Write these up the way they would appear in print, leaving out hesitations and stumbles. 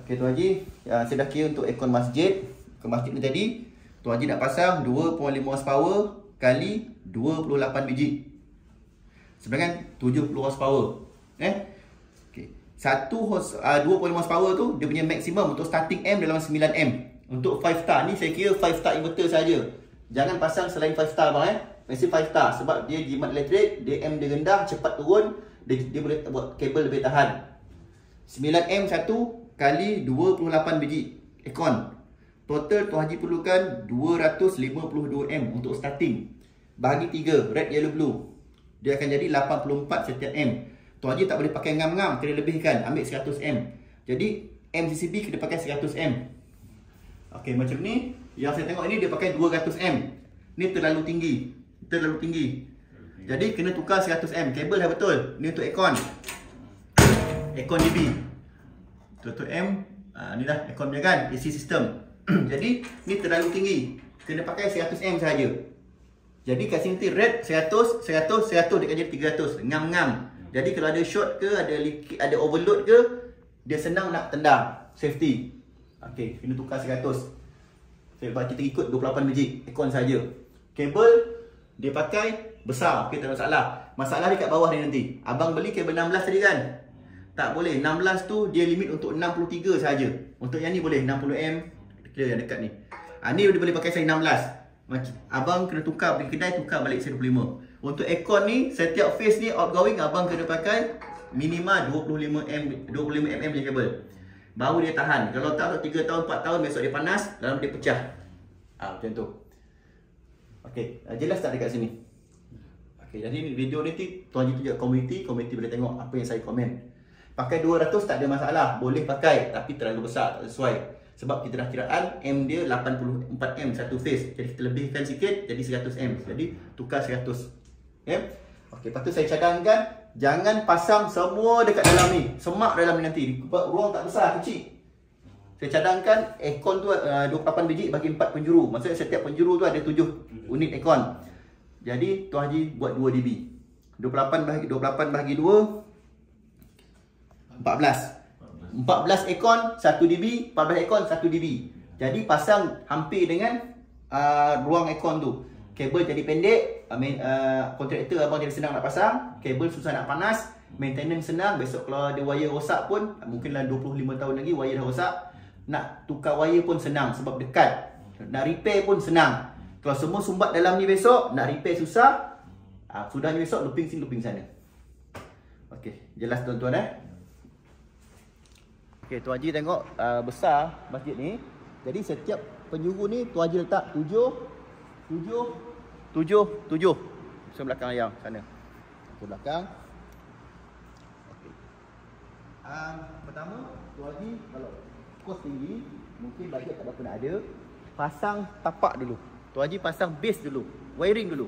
Okey Tuan Haji, saya dah kira untuk aircon masjid. Ke masjid ni tadi, Tuan Haji nak pasang 2.5 horsepower kali 28 biji. Sebenarnya 70 horsepower. Okey. 2.5 horsepower tu dia punya maksimum untuk starting M dalam 9M. Untuk 5 star ni saya kira 5 star inverter saja. Jangan pasang selain 5 star bang Mesti 5 star sebab dia jimat elektrik, dia M dia rendah, cepat turun, dia boleh buat kabel lebih tahan. 9M 1 kali 28 biji aircon. Total Tuan Haji perlukan 252M untuk starting. Bahagi 3 red yellow blue. Dia akan jadi 84 setiap M. Tuan Haji tak boleh pakai ngam-ngam, kena lebihkan, ambil 100M. Jadi MCCB kena pakai 100M. Okey, macam ni. Yang saya tengok ini dia pakai 200M. Ni terlalu tinggi. Jadi kena tukar 100M. Kabel dah betul. Ni untuk aircon. Aircon DB. Untuk M, ni dah aircon dia kan, AC system. Jadi ni terlalu tinggi. Kena pakai 100M saja. Jadi kat sini nanti red 100, 100, 100 dia akan jadi 300. Ngam-ngam. Jadi kalau ada short ke, ada leak, ada overload ke, dia senang nak tendang. Safety. Okey, kena tukar 100. Sebab kita ikut 28 biji aircon saja. Kabel dia pakai besar. Okey, tak ada masalah. Masalah dia kat bawah ni nanti. Abang beli kabel 16 tadi kan? Tak boleh. 16 tu dia limit untuk 63 saja. Untuk yang ni boleh 60M. Clear yang dekat ni. Ni dia boleh pakai size 16. Abang kena tukar pergi kedai, tukar balik 125. Untuk aircon ni, setiap phase ni outgoing abang kena pakai minima 25mm punya kabel. Baru dia tahan. Kalau tak 3 tahun, 4 tahun besok dia panas, dalam dia pecah. Macam tu. Okey, jelas tak dekat sini? Okey, jadi video ni Tuan Haji tunjuk komuniti boleh tengok apa yang saya komen. Pakai 200 tak ada masalah, boleh pakai, tapi terlalu besar, tak sesuai. Sebab kita dah kiraan M dia 84M satu phase. Jadi kita lebihkan sikit jadi 100M. Jadi tukar 100. Okay? Okey, lepas tu saya cadangkan jangan pasang semua dekat dalam ni. Semak dalam ni nanti. Ruang tak besar, kecil. Saya cadangkan aircon tu 28 biji bagi 4 penjuru. Maksudnya setiap penjuru tu ada 7 unit aircon. Jadi Tuan Haji buat 2 dB. 28 bahagi 2 14 aircon 1 dB, 14 aircon 1 dB. Jadi pasang hampir dengan ruang aircon tu. Kabel jadi pendek, kontraktor abang jadi senang nak pasang, kabel susah nak panas, maintenance senang. Besok kalau ada wire rosak pun, mungkinlah 25 tahun lagi wire dah rosak, nak tukar wire pun senang sebab dekat. Nak repair pun senang. Kalau semua sumbat dalam ni besok, nak repair susah. Sudahnya besok looping sini, looping sana. Okey, jelas tuan-tuan Okey, Tuan Haji tengok besar masjid ni. Jadi setiap penjuru ni Tuan Haji letak 7 Macam belakang ayam sana. Ke belakang. Okey. Pertama, Tuan Haji kalau kos tinggi, mungkin bajet tak berapa nak ada. Pasang tapak dulu. Tuan Haji pasang base dulu. Wiring dulu.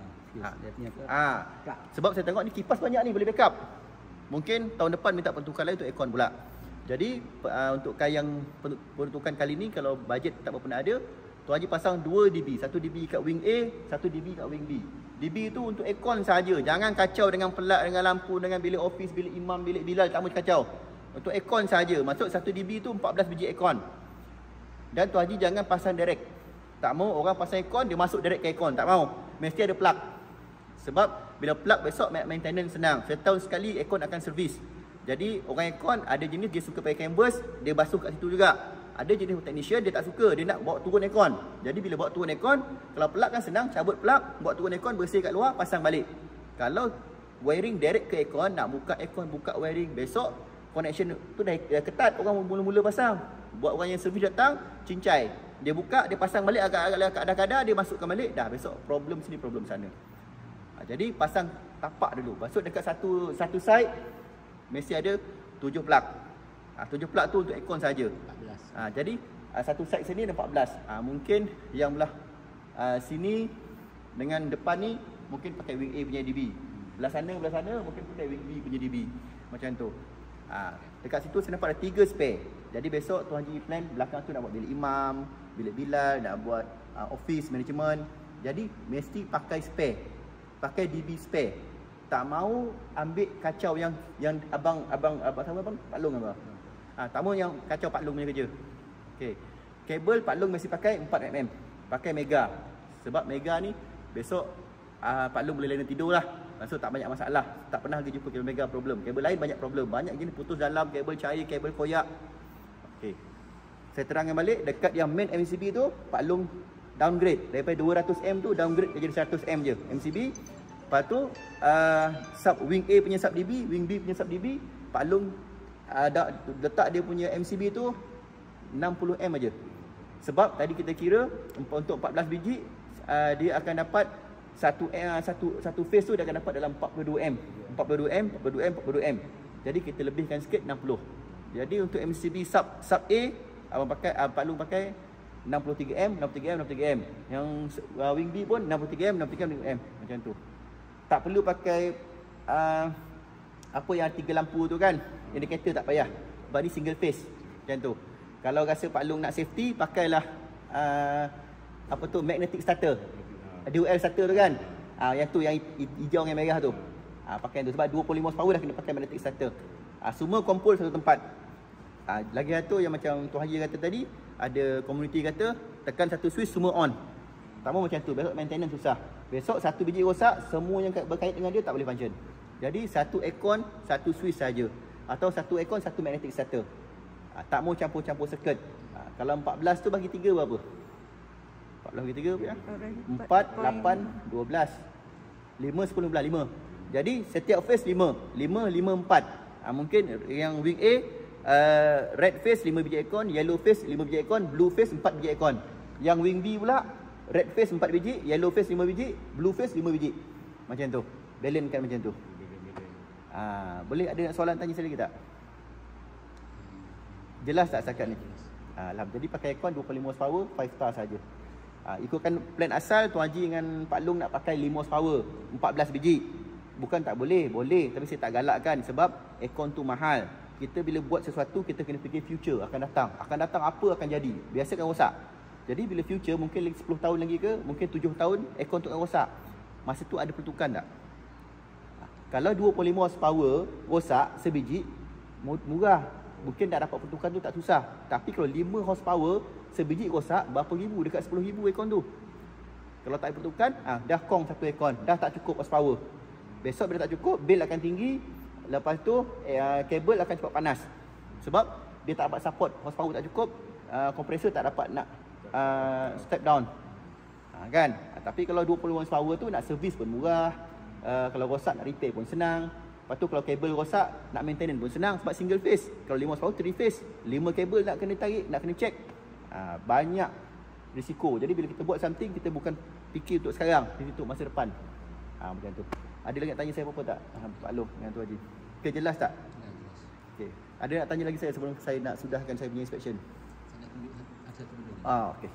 Sebab saya tengok ni kipas banyak ni boleh backup. Mungkin tahun depan minta pertukaran lain untuk aircon pula. Jadi untuk yang peruntukan kali ni, kalau bajet tak berapa nak ada, Tuan Haji pasang 2 dB. 1 dB kat wing A, 1 dB kat wing B. dB tu untuk aircon saja. Jangan kacau dengan pelat, dengan lampu, dengan bilik office, bilik imam, bilik bilal. Tak mahu kacau. Untuk aircon saja. Maksud 1 dB tu 14 biji aircon. Dan Tuan Haji jangan pasang direct. Tak mahu orang pasang aircon, dia masuk direct ke aircon. Tak mahu. Mesti ada plug. Sebab bila plug besok maintenance senang. Setahun sekali aircon akan servis. Jadi orang aircon ada jenis dia suka pakai canvas, dia basuh kat situ juga. Ada jenis technician dia tak suka, dia nak bawa turun aircon. Jadi bila bawa turun aircon, kalau plug kan senang, cabut plug, bawa turun aircon, bersih kat luar, pasang balik. Kalau wiring direct ke aircon, nak buka aircon, buka wiring, besok connection tu dah ketat, orang mula-mula pasang. Buat orang yang servis datang, cincai. Dia buka, dia pasang balik agak-agak kadar-kadar, dia masukkan balik, dah besok problem sini, problem sana. Jadi pasang tapak dulu. Maksud dekat satu side mesti ada 7 plug. 7 plug tu untuk aircon saja. 14. Jadi satu side sini ada 14. Mungkin yang belah sini dengan depan ni mungkin pakai wing A punya DB. Belah sana mungkin pakai wing B punya DB. Macam tu. Dekat situ saya nampak ada 3 spare. Jadi besok Tuan Haji plan belakang tu nak buat bilik imam, bilik bilal, nak buat office management. Jadi mesti pakai spare. Pakai DB spare. Tak mau ambil kacau yang abang tahu abang Pak Long abang. Tak mau yang kacau Pak Long punya kerja. Okey. Kabel Pak Long mesti pakai 4mm. Pakai mega. Sebab mega ni besok Pak Long boleh lena tidur lah. So tak banyak masalah. Tak pernah lagi jumpa kabel mega problem. Kabel lain banyak problem. Banyak jenis putus dalam, kabel cair, kabel koyak. Okey. Saya terangkan balik, dekat yang main MCB tu Pak Long downgrade daripada 200M tu downgrade jadi 100M je MCB. Lepas tu sub wing A punya sub DB, wing B punya sub DB, Pak Long letak dia punya MCB tu 60M aja. Sebab tadi kita kira untuk 14 biji dia akan dapat satu phase tu dia akan dapat dalam 42M. 42M. Jadi kita lebihkan sikit 60. Jadi untuk MCB sub A Pak Long pakai 63M. Yang wing B pun 63M. Macam tu. Tak perlu pakai apa yang 3 lampu tu kan. Indikator tak payah. Sebab ni single phase. Macam tu. Kalau rasa Pak Long nak safety, pakailah apa tu, magnetic starter. Dual starter tu kan. Yang tu yang hijau dengan merah tu. Pakai tu sebab 25 horsepower dah kena pakai magnetic starter. Semua kumpul satu tempat. Lagi satu yang macam Tuan Haji kata tadi, ada community kata tekan satu switch semua on. Tak mau macam tu, besok maintenance susah. Besok satu biji rosak, semua yang berkait dengan dia tak boleh function. Jadi satu aircon, satu switch saja. Atau satu aircon, satu magnetic starter. Tak mau campur-campur circuit. Kalau 14 tu bagi 3 berapa? 14 bagi 3 berapa ya? 4, 8, 12 5, 10, 15 5. Jadi setiap phase 5 5, 5, 4. Mungkin yang wing A red phase 5 biji aircon, yellow phase 5 biji aircon, blue phase 4 biji aircon. Yang wing B pula red phase 4 biji, yellow phase 5 biji, blue phase 5 biji. Macam tu. Balance kan macam tu. Boleh ada soalan tanya saya lagi tak? Jelas tak setakat ni? Jadi pakai aircon 25 horsepower 5 star saja. Ikutkan plan asal Tuan Haji dengan Pak Long nak pakai 5 horsepower 14 biji. Bukan tak boleh, boleh, tapi saya tak galakkan sebab aircon tu mahal. Kita bila buat sesuatu, kita kena fikir future akan datang. Akan datang apa akan jadi. Biasa kan rosak. Jadi bila future, mungkin 10 tahun lagi ke, mungkin 7 tahun, aircon tu akan rosak. Masa tu ada pertukan tak? Kalau 25 horsepower rosak sebiji, murah. Mungkin dah dapat pertukan tu tak susah. Tapi kalau 5 horsepower, sebiji rosak, berapa ribu? Dekat 10,000 aircon tu. Kalau tak ada pertukan, dah kong satu aircon. Dah tak cukup horsepower. Besok bila tak cukup, bil akan tinggi. Lepas tu kabel akan cepat panas. Sebab dia tak dapat support, horsepower tak cukup, kompresor tak dapat nak step down. Kan? Tapi kalau 20 horsepower tu nak servis pun murah. Kalau rosak nak repair pun senang. Lepas tu kalau kabel rosak nak maintenance pun senang sebab single phase. Kalau 5 horsepower 3 phase, 5 kabel nak kena tarik, nak kena check. Banyak risiko. Jadi bila kita buat something, kita bukan fikir untuk sekarang, fikir untuk masa depan. Macam tu. Ada lagi nak tanya saya apa-apa tak? Pak Long dengan Tuan Haji. Okay, jelas tak? Ya, jelas. Okay. Ada nak tanya lagi saya sebelum saya nak sudahkan saya punya inspection? Saya nak tunjuk satu dulu. Okey.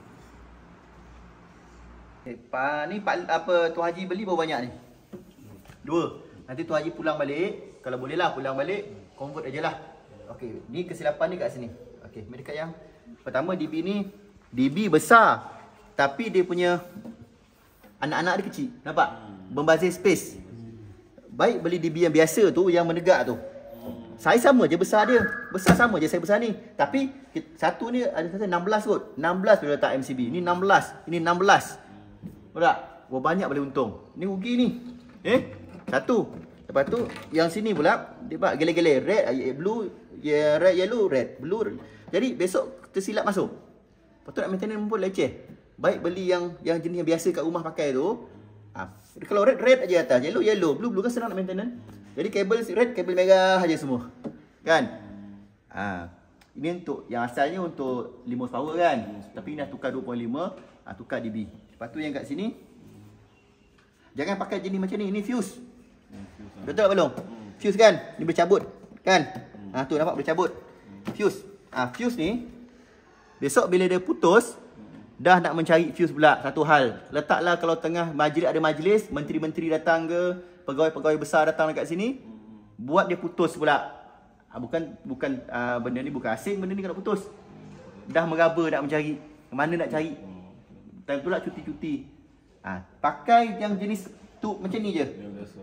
Ni Tuan Haji beli berapa banyak ni? 2. Nanti Tuan Haji pulang balik. Kalau boleh lah pulang balik, convert aje lah. Okey, ni kesilapan ni kat sini. Okey, mari dekat yang pertama DB ni. DB besar. Tapi dia punya anak-anak dia kecil. Nampak? Membazir space. Baik beli DB yang biasa tu, yang menegak tu. Saiz sama je besar dia. Besar sama je saya besar ni. Tapi satu ni ada 16 kot. 16 boleh letak MCB. Ni 16. Ini 16. Betul tak? Banyak boleh untung. Ni rugi ni. Satu. Lepas tu yang sini pula dia buat gele-gele. Red, blue, red, yellow, red, blue. Jadi besok tersilap masuk. Lepas tu nak maintenance pun leceh. Baik beli yang jenis yang biasa kat rumah pakai tu. Kalau red aja atas, yellow, blue kan senang nak maintenance. Jadi kabel red, kabel merah aja semua. Kan? Ini untuk yang asalnya untuk 5 horsepower kan. Tapi ini dah tukar 2.5, tukar DB. Lepas tu yang kat sini jangan pakai jenis macam ni. Ini fuse. Betul tak belum? Fuse kan? Ni bercabut kan? Tu nampak bercabut. Fuse. Fuse ni besok bila dia putus, dah nak mencari fuse pula. Satu hal, letaklah kalau tengah majlis, ada majlis, menteri-menteri datang ke, pegawai-pegawai besar datang dekat sini, buat dia putus pula. Bukan benda ni bukan asing, benda ni kalau putus. Dah meraba nak mencari, mana nak cari. Time tu lah cuti-cuti. Pakai yang jenis tu macam ni je.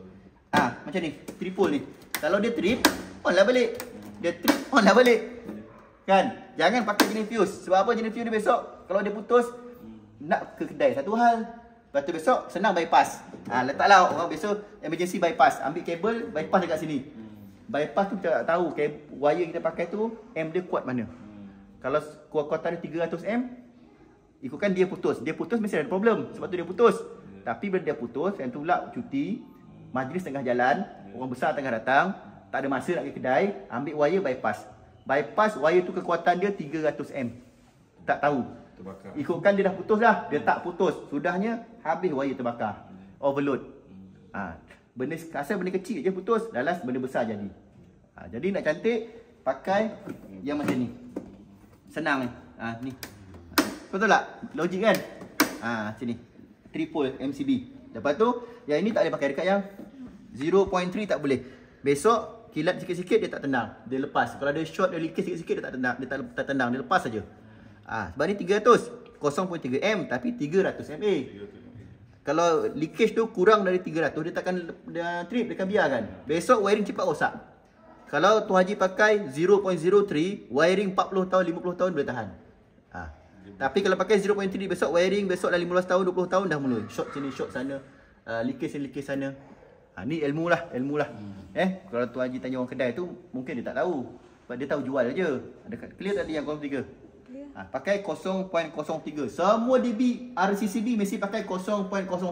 Macam ni, tripole ni. Kalau dia trip, on lah balik. Dia trip, on lah balik. Kan? Jangan pakai jenis fuse. Sebab apa jenis fuse ni besok kalau dia putus nak ke kedai satu hal. Lepas tu besok senang bypass. Letaklah orang besok emergency bypass. Ambil kabel bypass dekat sini. Bypass tu kita tak tahu wire kita pakai tu M dia kuat mana. Kalau kuatan dia 300 M, ikutkan dia putus. Dia putus mesti ada problem. Sebab tu dia putus. Tapi bila dia putus, yang tu pula cuti, majlis tengah jalan, orang besar tengah datang, tak ada masa nak pergi kedai, ambil wire bypass. Bypass wire tu kekuatan dia 300 M. Tak tahu. Terbakar. Ikutkan dia dah putus dah. Dia tak putus. Sudahnya habis wire terbakar. Overload. Asal benda kecil je putus, dalam benda besar jadi. Jadi nak cantik, pakai yang macam ni. Senang ni. Ni. Betul tak? Logik kan? Sini. Triple MCB. Lepas tu, yang ini tak boleh pakai dekat yang 0.3 tak boleh. Besok kilat sikit-sikit dia tak tendang. Dia lepas. Kalau ada short dia leakage sikit-sikit dia tak tendang. Dia tak tendang, dia lepas saja. Sebab ni 300, 0.3 M tapi 300 MA. Kalau leakage tu kurang dari 300 dia takkan trip, dia akan biarkan. Besok wiring cepat rosak. Kalau Tuan Haji pakai 0.03, wiring 40 tahun, 50 tahun boleh tahan. Tapi kalau pakai 0.3 besok wiring besok dah 15 tahun, 20 tahun dah mula. Short sini, short sana. Leakage sini, leakage sana. Ni ilmu lah. Kalau Tuan Haji tanya orang kedai tu, mungkin dia tak tahu. Sebab dia tahu jual je. Clear tadi yang 0.3? Pakai 0.03. Semua DB RCCB mesti pakai 0.03.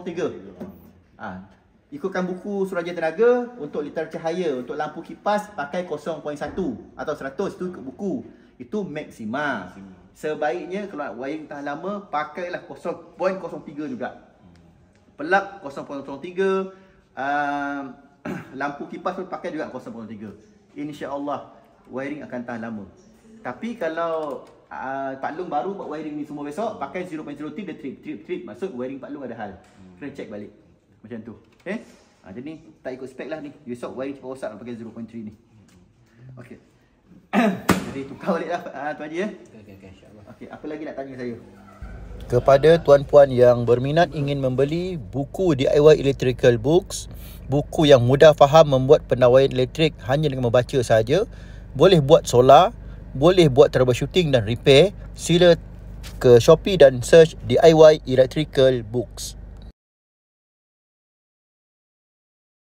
Ikutkan buku Suruhanjaya Tenaga, untuk literal cahaya, untuk lampu kipas pakai 0.1 atau 100, itu ikut buku. Itu maksimum. Sebaiknya kalau nak wiring tahan lama, pakailah 0.03 juga. Pelak 0.03, lampu kipas pun pakai juga 0.3. InsyaAllah wiring akan tahan lama. Tapi kalau Pak Long baru buat wiring ni semua besok, pakai 0.03 dia trip. Maksud wiring Pak Long ada hal. Kena check balik. Macam tu. Jadi tak ikut spek lah ni. Besok wiring cepat rosak nak pakai 0.3 ni. Okey. Jadi tukar balik lah Tuan Haji ya. Okey, insya-Allah. Okey, apa lagi nak tanya saya? Kepada tuan-puan yang berminat ingin membeli buku DIY Electrical Books, buku yang mudah faham membuat pendawaian elektrik hanya dengan membaca saja, boleh buat solar, boleh buat troubleshooting dan repair, sila ke Shopee dan search DIY Electrical Books.